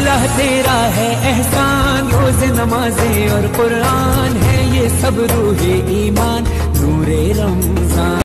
अल्लाह तेरा है एहसान, रोज़ नमाज़ें और कुरान है ये सब रूहे ईमान, नूरे रमजान।